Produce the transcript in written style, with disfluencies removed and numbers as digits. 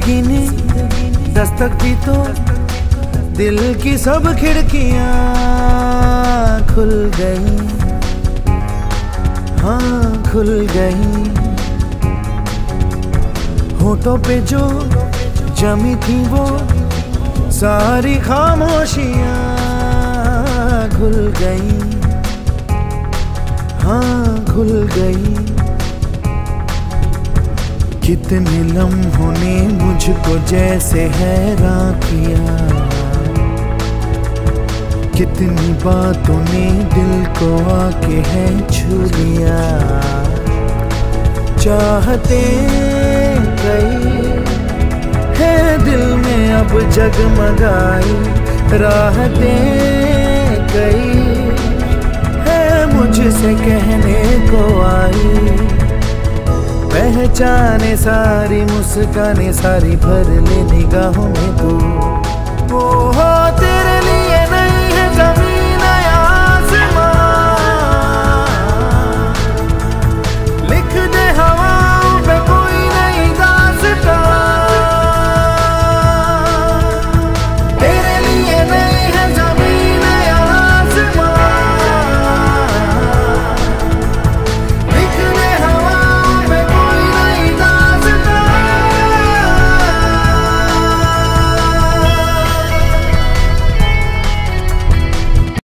जिंदगी ने दस्तक दी तो दिल की सब खिड़कियां खुल गई, हाँ खुल गई। होठों पे जो जमी थी वो सारी खामोशियां खुल गई, हाँ खुल गई। कितने लम्हों ने मुझको जैसे हैरान किया, कितनी बातों ने दिल को आके है छू लिया। चाहते कई है दिल में अब जगमगाई, राहतें कई है मुझसे कहने को आई। पहचाने सारी मुस्काने सारी भर ले निगाहों में तू, ओ हो तेरे